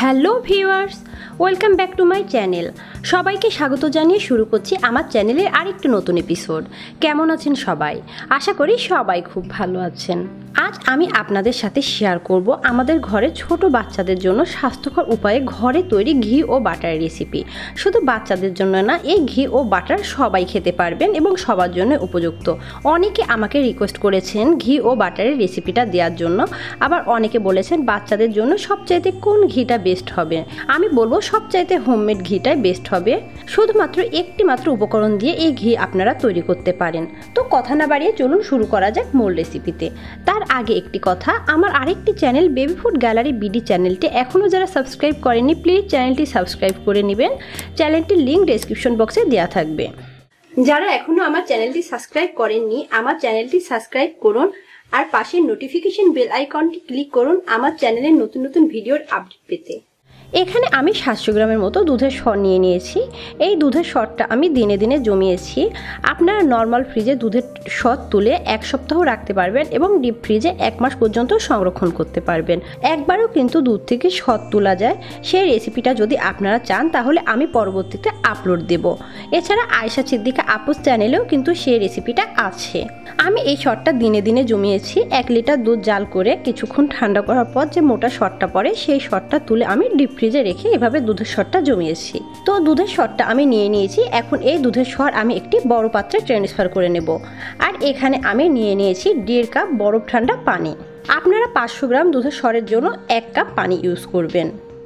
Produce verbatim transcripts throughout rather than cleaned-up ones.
Hello viewers, welcome back to my channel. সবাইকে স্বাগত জানিয়ে শুরু করছি আমার চ্যানেলের আরেকটি নতুন এপিসোড। কেমন আছেন সবাই? আশা করি সবাই খুব ভালো আছেন। আজ আমি আপনাদের সাথে শেয়ার করব আমাদের ঘরে ছোট বাচ্চাদের জন্য স্বাস্থ্যকর উপায়ে ঘরে তৈরি ঘি ও বাটার রেসিপি। শুধু বাচ্চাদের জন্য না, এই ঘি ও বাটার সবাই খেতে পারবেন এবং সবার জন্য উপযুক্ত। অনেকে আমাকে রিকোয়েস্ট করেছেন ঘি ও বাটারের রেসিপিটা দেওয়ার জন্য, আবার অনেকে বলেছেন বাচ্চাদের জন্য সবচাইতে কোন ঘিটা বেস্ট হবে। আমি বলবো সবচাইতে হোমমেড ঘিটাই বেস্ট হবে। শুধুমাত্র একটি মাত্র উপকরণ দিয়ে এই ঘি আপনারা তৈরি করতে পারেন। তো কথা না বাড়িয়ে চলুন শুরু করা যাক মূল রেসিপিতে। তার আগে একটি কথা, আমার আরেকটি channel baby food gallery BD চ্যানেলটি এখনও যারা সাবস্ক্রাইব করেনি প্লিজ চ্যানেলটি সাবস্ক্রাইব করে নেবেন। চ্যানেলটির লিঙ্ক ডেসক্রিপশন বক্সে দেওয়া থাকবে। যারা এখনও আমার চ্যানেলটি সাবস্ক্রাইব করেননি আমার চ্যানেলটি সাবস্ক্রাইব করুন আর পাশের নোটিফিকেশন বেল আইকনটি ক্লিক করুন আমার চ্যানেলের নতুন নতুন ভিডিওর আপডেট পেতে। এখানে আমি সাতশো গ্রামের মতো দুধের সর নিয়ে নিয়েছি। এই দুধের সরটা আমি দিনে দিনে জমিয়েছি। আপনারা নর্মাল ফ্রিজে দুধের সর তুলে এক সপ্তাহ রাখতে পারবেন এবং ডিপ ফ্রিজে এক মাস পর্যন্ত সংরক্ষণ করতে পারবেন। একবারও কিন্তু দুধ থেকে সর তোলা যায়। সেই রেসিপিটা যদি আপনারা চান তাহলে আমি পরবর্তীতে আপলোড দেব। এছাড়া আয়েশা সিদ্দিকা আপুস চ্যানেলেও কিন্তু সেই রেসিপিটা আছে। আমি এই সরটা দিনে দিনে জমিয়েছি। এক লিটার দুধ জাল করে কিছুক্ষণ ঠান্ডা করার পর যে মোটা সরটা পড়ে সেই সরটা তুলে আমি ডিপ ফ্রিজে রেখে এভাবে দুধের সরটা জমিয়েছি। তো দুধের সরটা আমি নিয়ে নিয়েছি। এখন এই দুধের সর আমি একটি বড় পাত্রে ট্রান্সফার করে নেব। আর এখানে আমি নিয়ে নিয়েছি দেড় কাপ বরফ ঠান্ডা পানি। আপনারা পাঁচশো গ্রাম দুধের সরের জন্য এক কাপ পানি ইউজ করবেন।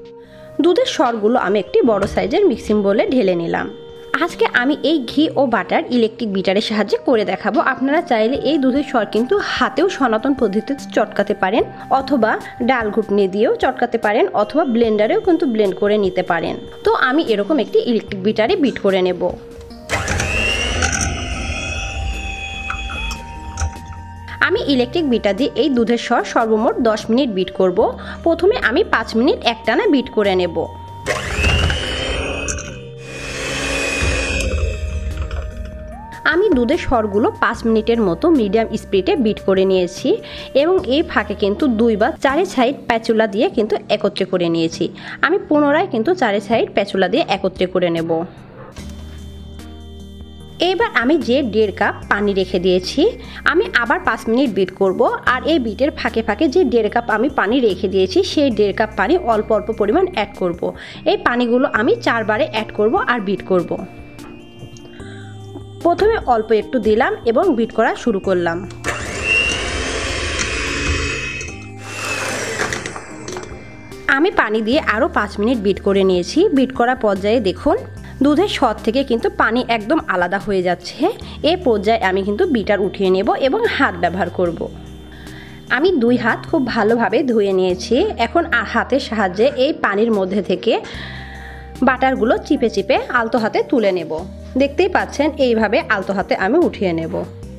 দুধের সরগুলো আমি একটি বড় সাইজের মিক্সিং বোলে ঢেলে নিলাম। আজকে আমি এই ঘি ও বাটার ইলেকট্রিক বিটারের সাহায্যে করে দেখাবো। আপনারা চাইলে এই দুধের সর কিন্তু হাতেও সনাতন পদ্ধতিতে চটকাতে পারেন, অথবা ডাল ঘুটনি দিয়েও চটকাতে পারেন, অথবা ব্লেন্ডারেও কিন্তু ব্লেন্ড করে নিতে পারেন। তো আমি এরকম একটি ইলেকট্রিক বিটারে বিট করে নেব। আমি ইলেকট্রিক বিটার দিয়ে এই দুধের সর সর্বমোট দশ মিনিট বিট করব। প্রথমে আমি পাঁচ মিনিট একটানা বিট করে নেব। আমি দুধের সরগুলো পাঁচ মিনিটের মতো মিডিয়াম স্পিডে বিট করে নিয়েছি এবং এই ফাঁকে কিন্তু দুই বা চারি সাইড প্যাচুলা দিয়ে কিন্তু একত্রে করে নিয়েছি। আমি পুনরায় কিন্তু চারি সাইড প্যাচুলা দিয়ে একত্রে করে নেব। এবার আমি যে দেড় কাপ পানি রেখে দিয়েছি আমি আবার পাঁচ মিনিট বিট করব। আর এই বিটের ফাঁকে ফাঁকে যে দেড় কাপ আমি পানি রেখে দিয়েছি সেই দেড় কাপ পানি অল্প অল্প পরিমাণ অ্যাড করব। এই পানিগুলো আমি চারবারে অ্যাড করব আর বিট করব। প্রথমে অল্প একটু দিলাম এবং বিট করা শুরু করলাম। আমি পানি দিয়ে আরও পাঁচ মিনিট বিট করে নিয়েছি। বিট করা পর্যায়ে দেখুন দুধের সর থেকে কিন্তু পানি একদম আলাদা হয়ে যাচ্ছে। এই পর্যায়ে আমি কিন্তু বিটার উঠিয়ে নেব এবং হাত ব্যবহার করব। আমি দুই হাত খুব ভালোভাবে ধুয়ে নিয়েছি। এখন হাতের সাহায্যে এই পানির মধ্যে থেকে বাটারগুলো চিপে চিপে আলতো হাতে তুলে নেব। দেখতেই পাচ্ছেন এইভাবে আলতো হাতে আমি উঠিয়ে নেব।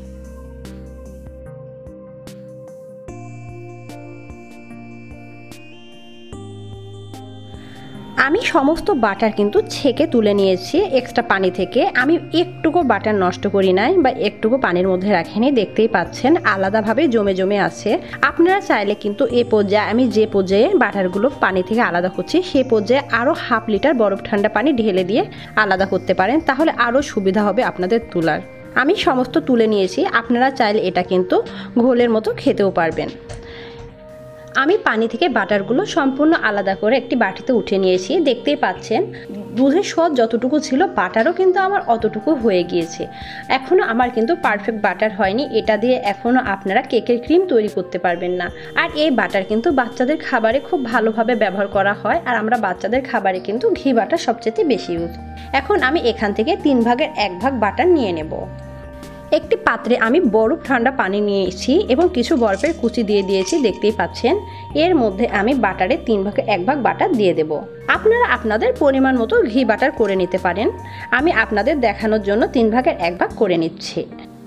আমি সমস্ত বাটার কিন্তু ছেঁকে তুলে নিয়েছি এক্সট্রা পানি থেকে। আমি একটুকু বাটার নষ্ট করি নাই বা একটুকু পানির মধ্যে রাখিনি। দেখতেই পাচ্ছেন আলাদাভাবে জমে জমে আছে। আপনারা চাইলে কিন্তু এই পর্যায়ে আমি যে পর্যায়ে বাটারগুলো পানি থেকে আলাদা করছি সেই পর্যায়ে আরও হাফ লিটার বরফ ঠান্ডা পানি ঢেলে দিয়ে আলাদা করতে পারেন, তাহলে আরও সুবিধা হবে আপনাদের তোলার। আমি সমস্ত তুলে নিয়েছি। আপনারা চাইলে এটা কিন্তু ঘোলের মতো খেতেও পারবেন। আমি পানি থেকে বাটারগুলো সম্পূর্ণ আলাদা করে একটি বাটিতে উঠে নিয়েছি। দেখতেই পাচ্ছেন দুধের সর যতটুকু ছিল বাটারও কিন্তু আমার অতটুকু হয়ে গিয়েছে। এখনও আমার কিন্তু পারফেক্ট বাটার হয়নি। এটা দিয়ে এখনও আপনারা কেকের ক্রিম তৈরি করতে পারবেন না। আর এই বাটার কিন্তু বাচ্চাদের খাবারে খুব ভালোভাবে ব্যবহার করা হয়। আর আমরা বাচ্চাদের খাবারে কিন্তু ঘি বাটার সবচেয়ে বেশি ইউজ। এখন আমি এখান থেকে তিন ভাগের এক ভাগ বাটার নিয়ে নেব। একটি পাত্রে আমি বরফ ঠান্ডা পানি নিয়েছি এবং কিছু বরফের কুচি দিয়ে দিয়েছি। দেখতেই পাচ্ছেন এর মধ্যে আমি বাটারের তিন ভাগে এক ভাগ বাটার দিয়ে দেব। আপনারা আপনাদের পরিমাণ মতো ঘি বাটার করে নিতে পারেন। আমি আপনাদের দেখানোর জন্য তিন ভাগের এক ভাগ করে নিচ্ছি।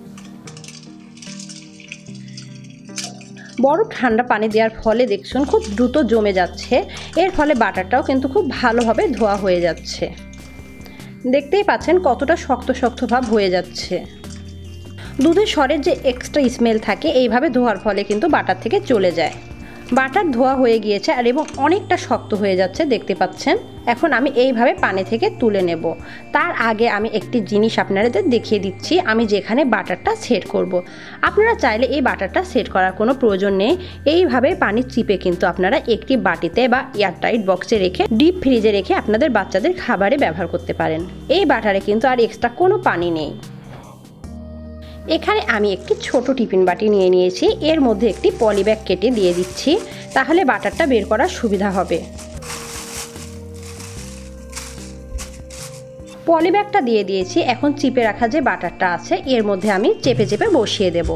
বরফ ঠান্ডা পানি দেওয়ার ফলে দেখুন খুব দ্রুত জমে যাচ্ছে। এর ফলে বাটারটাও কিন্তু খুব ভালোভাবে ধোয়া হয়ে যাচ্ছে। দেখতেই পাচ্ছেন কতটা শক্ত শক্ত ভাব হয়ে যাচ্ছে। দুধের সরের যে এক্সট্রা স্মেল থাকে এইভাবে ধোয়ার ফলে কিন্তু বাটার থেকে চলে যায়। বাটার ধোয়া হয়ে গিয়েছে আর এবং অনেকটা শক্ত হয়ে যাচ্ছে দেখতে পাচ্ছেন। এখন আমি এইভাবে পানি থেকে তুলে নেব। তার আগে আমি একটি জিনিস আপনাদের দেখিয়ে দিচ্ছি, আমি যেখানে বাটারটা সেট করব। আপনারা চাইলে এই বাটারটা সেট করার কোনো প্রয়োজন নেই। এইভাবে পানি চিপে কিন্তু আপনারা একটি বাটিতে বা এয়ারটাইট বক্সে রেখে ডিপ ফ্রিজে রেখে আপনাদের বাচ্চাদের খাবারে ব্যবহার করতে পারেন। এই বাটারে কিন্তু আর এক্সট্রা কোনো পানি নেই। এখানে আমি একটি ছোট টিফিন বাটি নিয়ে নিয়েছি, এর মধ্যে একটি পলি ব্যাগ কেটে দিয়ে দিচ্ছি, তাহলে বাটারটা বের করার সুবিধা হবে। পলি ব্যাগটা দিয়ে দিয়েছি। এখন চিপে রাখা যে বাটারটা আছে এর মধ্যে আমি চেপে চেপে বসিয়ে দেব।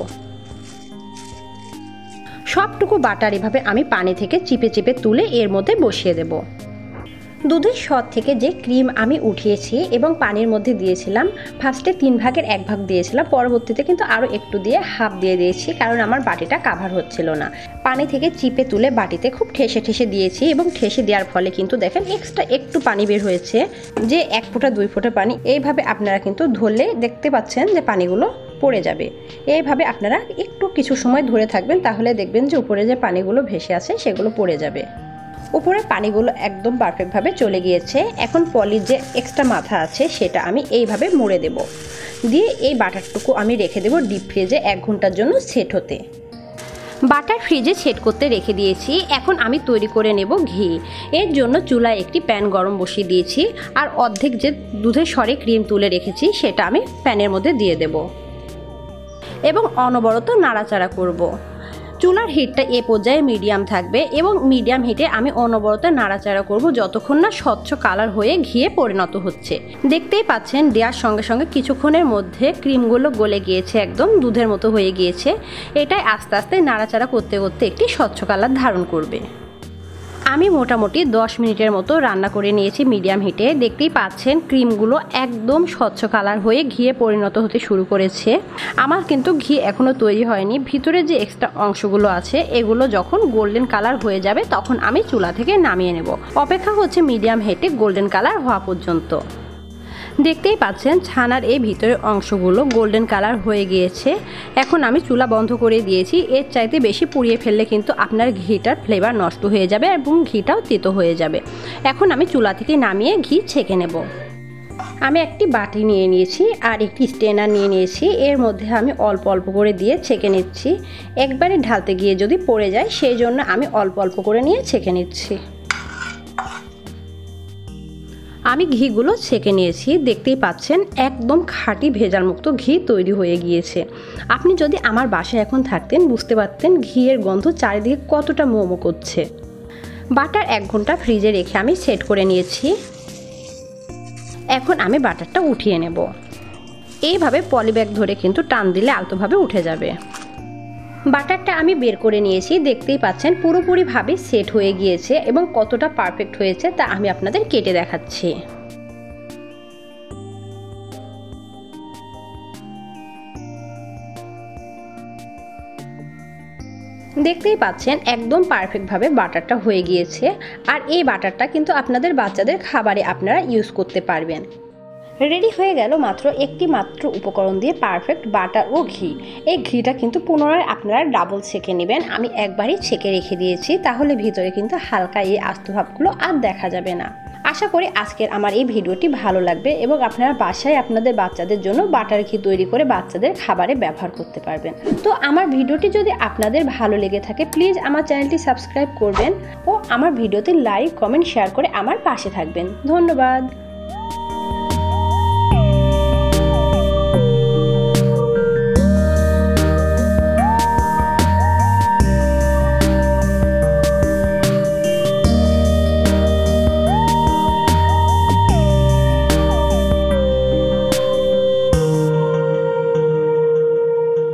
সবটুকু বাটার এভাবে আমি পানি থেকে চিপে চিপে তুলে এর মধ্যে বসিয়ে দেব। দুধের স্বাদ থেকে যে ক্রিম আমি উঠিয়েছি এবং পানির মধ্যে দিয়েছিলাম, ফার্স্টে তিন ভাগের এক ভাগ দিয়েছিলাম, পরবর্তীতে কিন্তু আরও একটু দিয়ে হাফ দিয়ে দিয়েছি, কারণ আমার বাটিটা কাভার হচ্ছিল না। পানি থেকে চিপে তুলে বাটিতে খুব ঠেসে ঠেসে দিয়েছি এবং ঠেসে দেওয়ার ফলে কিন্তু দেখেন এক্সট্রা একটু পানি বের হয়েছে, যে এক ফোঁটা দুই ফোঁটা পানি। এইভাবে আপনারা কিন্তু ধরলে দেখতে পাচ্ছেন যে পানিগুলো পড়ে যাবে। এইভাবে আপনারা একটু কিছু সময় ধরে থাকবেন, তাহলে দেখবেন যে উপরে যে পানিগুলো ভেসে আছে সেগুলো পড়ে যাবে। উপরে পানিগুলো একদম পারফেক্টভাবে চলে গিয়েছে। এখন পলির যে এক্সট্রা মাথা আছে সেটা আমি এইভাবে মুড়ে দেব, দিয়ে এই বাটারটুকু আমি রেখে দেব ডিপ ফ্রিজে এক ঘন্টার জন্য সেট হতে। বাটার ফ্রিজে সেট করতে রেখে দিয়েছি। এখন আমি তৈরি করে নেব ঘি। এর জন্য চুলায় একটি প্যান গরম বসিয়ে দিয়েছি আর অর্ধেক যে দুধের সরে ক্রিম তুলে রেখেছি সেটা আমি প্যানের মধ্যে দিয়ে দেব এবং অনবরত নাড়াচাড়া করব। চুলার হিটটা এ পর্যায়ে মিডিয়াম থাকবে এবং মিডিয়াম হিটে আমি অনবরত নাড়াচাড়া করব যতক্ষণ না স্বচ্ছ কালার হয়ে ঘিয়ে পরিণত হচ্ছে। দেখতেই পাচ্ছেন দেওয়ার সঙ্গে সঙ্গে কিছুক্ষণের মধ্যে ক্রিমগুলো গলে গিয়েছে, একদম দুধের মতো হয়ে গিয়েছে। এটাই আস্তে আস্তে নাড়াচাড়া করতে করতে একটি স্বচ্ছ কালার ধারণ করবে। আমি মোটামুটি দশ মিনিটের মতো রান্না করে নিয়েছি মিডিয়াম হিটে। দেখতেই পাচ্ছেন ক্রিমগুলো একদম স্বচ্ছ কালার হয়ে ঘিয়ে পরিণত হতে শুরু করেছে। আমার কিন্তু ঘি এখনও তৈরি হয়নি, ভিতরে যে এক্সট্রা অংশগুলো আছে এগুলো যখন গোল্ডেন কালার হয়ে যাবে তখন আমি চুলা থেকে নামিয়ে নেব। অপেক্ষা হচ্ছে মিডিয়াম হিটে গোল্ডেন কালার হওয়া পর্যন্ত। দেখতেই পাচ্ছেন ছানার এই ভিতরের অংশগুলো গোল্ডেন কালার হয়ে গিয়েছে। এখন আমি চুলা বন্ধ করে দিয়েছি। এর চাইতে বেশি পুড়িয়ে ফেললে কিন্তু আপনার ঘিটার ফ্লেভার নষ্ট হয়ে যাবে এবং ঘিটাও তেতো হয়ে যাবে। এখন আমি চুলা থেকে নামিয়ে ঘি ছেঁকে নেব। আমি একটি বাটি নিয়ে নিয়েছি আর একটি স্ট্রেনার নিয়ে নিয়েছি, এর মধ্যে আমি অল্প অল্প করে দিয়ে ছেঁকে নিচ্ছি। একবারে ঢালতে গিয়ে যদি পড়ে যায় সেই জন্য আমি অল্প অল্প করে নিয়ে ছেঁকে নিচ্ছি। আমি ঘিগুলো ছেঁকে নিয়েছি। দেখতেই পাচ্ছেন একদম খাঁটি ভেজাল মুক্ত ঘি তৈরি হয়ে গিয়েছে। আপনি যদি আমার বাসায় এখন থাকতেন বুঝতে পারতেন ঘিয়ের গন্ধ চারিদিকে কতটা মোমো করছে। বাটার এক ঘন্টা ফ্রিজে রেখে আমি সেট করে নিয়েছি। এখন আমি বাটারটা উঠিয়ে নেব। এইভাবে পলিব্যাগ ধরে কিন্তু টান দিলে আলতোভাবে উঠে যাবে। বাটারটা আমি বের করে নিয়েছি। দেখতেই পাচ্ছেন পুরোপুরিভাবে সেট হয়ে গিয়েছে এবং কতটা পারফেক্ট হয়েছে তা আমি আপনাদের কেটে দেখাচ্ছি। দেখতেই পাচ্ছেন একদম পারফেক্টভাবে বাটারটা হয়ে গিয়েছে। আর এই বাটারটা কিন্তু আপনাদের বাচ্চাদের খাবারে আপনারা ইউজ করতে পারবেন। রেডি হয়ে গেল মাত্র একটি মাত্র উপকরণ দিয়ে পারফেক্ট বাটার ও ঘি। এই ঘিটা কিন্তু পুনরায় আপনারা ডাবল ছেঁকে নেবেন। আমি একবারই ছেঁকে রেখে দিয়েছি, তাহলে ভিতরে কিন্তু হালকা এই আস্তভাবগুলো আর দেখা যাবে না। আশা করি আজকের আমার এই ভিডিওটি ভালো লাগবে এবং আপনারা বাসায় আপনাদের বাচ্চাদের জন্য বাটার ঘি তৈরি করে বাচ্চাদের খাবারে ব্যবহার করতে পারবেন। তো আমার ভিডিওটি যদি আপনাদের ভালো লেগে থাকে প্লিজ আমার চ্যানেলটি সাবস্ক্রাইব করবেন ও আমার ভিডিওতে লাইক কমেন্ট শেয়ার করে আমার পাশে থাকবেন। ধন্যবাদ।